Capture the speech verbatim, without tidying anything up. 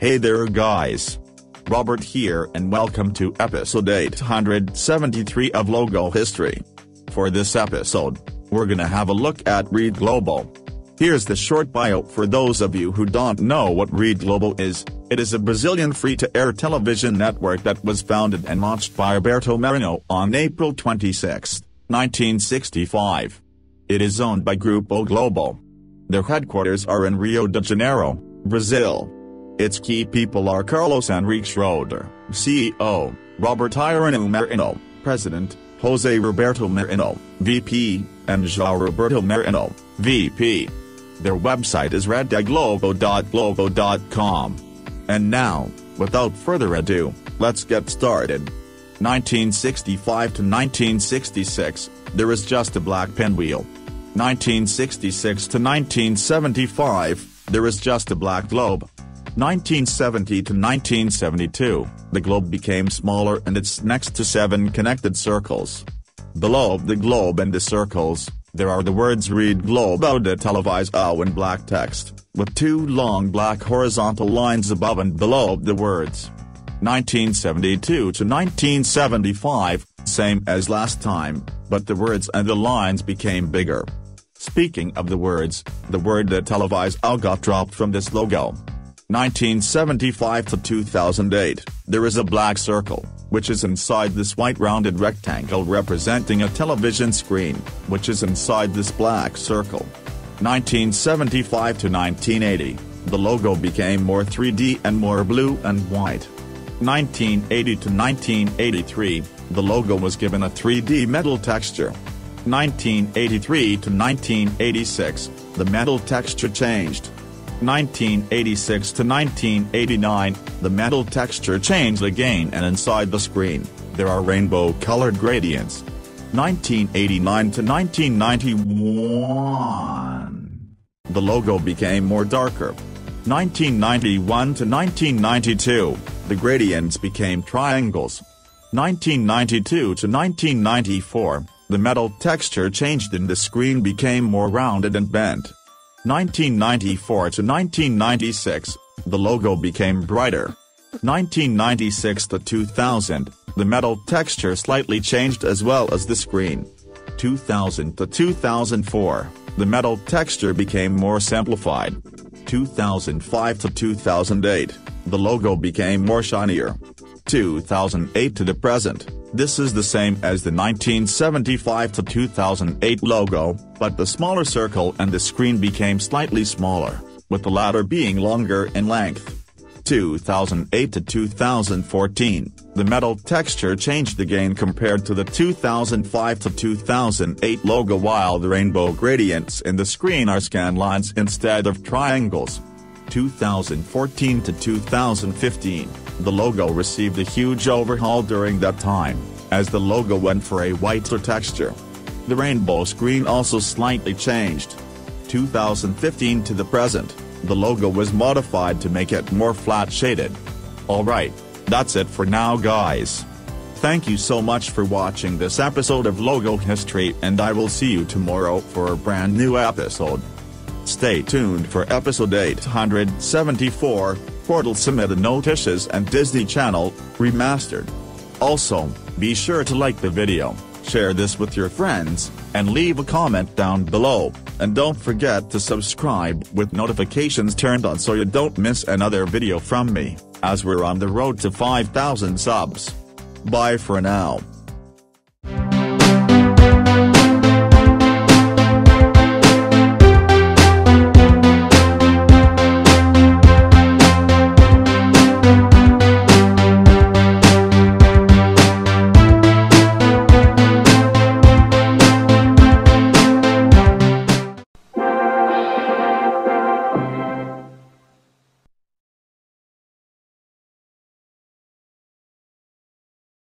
Hey there guys. Robert here and welcome to episode eight hundred seventy-three of Logo History. For this episode, we're gonna have a look at Rede Globo. Here's the short bio for those of you who don't know what Rede Globo is. It is a Brazilian free-to-air television network that was founded and launched by Roberto Marinho on April twenty-sixth, nineteen sixty-five. It is owned by Grupo Globo. Their headquarters are in Rio de Janeiro, Brazil. Its key people are Carlos Henrique Schroeder, C E O, Robert Irano Marinho, President, Jose Roberto Marinho, V P, and João Roberto Marinho, V P. Their website is rede globo dot globo dot com. And now, without further ado, let's get started. nineteen sixty-five to nineteen sixty-six, there is just a black pinwheel. nineteen sixty-six to nineteen seventy-five, there is just a black globe. nineteen seventy to nineteen seventy-two, the globe became smaller and it's next to seven connected circles. Below the globe and the circles, there are the words Rede Globo de Televisão in black text, with two long black horizontal lines above and below the words. nineteen seventy-two to nineteen seventy-five, same as last time, but the words and the lines became bigger. Speaking of the words, the word de televisão got dropped from this logo. nineteen seventy-five to two thousand eight, there is a black circle, which is inside this white rounded rectangle representing a television screen, which is inside this black circle. nineteen seventy-five to nineteen eighty, the logo became more three D and more blue and white. nineteen eighty to nineteen eighty-three, the logo was given a three D metal texture. nineteen eighty-three to nineteen eighty-six, the metal texture changed. nineteen eighty-six to nineteen eighty-nine, the metal texture changed again and inside the screen, there are rainbow-colored gradients. nineteen eighty-nine to nineteen ninety-one, the logo became more darker. nineteen ninety-one to nineteen ninety-two, the gradients became triangles. nineteen ninety-two to nineteen ninety-four, the metal texture changed and the screen became more rounded and bent. nineteen ninety-four to nineteen ninety-six, the logo became brighter. nineteen ninety-six to two thousand, the metal texture slightly changed as well as the screen. two thousand to two thousand four, the metal texture became more simplified. two thousand five to two thousand eight, the logo became more shinier. two thousand eight to the present, this is the same as the nineteen seventy-five to two thousand eight logo, but the smaller circle and the screen became slightly smaller, with the latter being longer in length. two thousand eight to two thousand fourteen, the metal texture changed again compared to the two thousand five to two thousand eight logo, while the rainbow gradients in the screen are scan lines instead of triangles. two thousand fourteen to two thousand fifteen, the logo received a huge overhaul during that time, as the logo went for a whiter texture. The rainbow screen also slightly changed. two thousand fifteen to the present, the logo was modified to make it more flat-shaded. Alright, that's it for now guys. Thank you so much for watching this episode of Logo History and I will see you tomorrow for a brand new episode. Stay tuned for episode eight hundred seventy-four, Portal Submitted Notices and Disney Channel, Remastered. Also, be sure to like the video, share this with your friends, and leave a comment down below, and don't forget to subscribe with notifications turned on so you don't miss another video from me, as we're on the road to five thousand subs. Bye for now.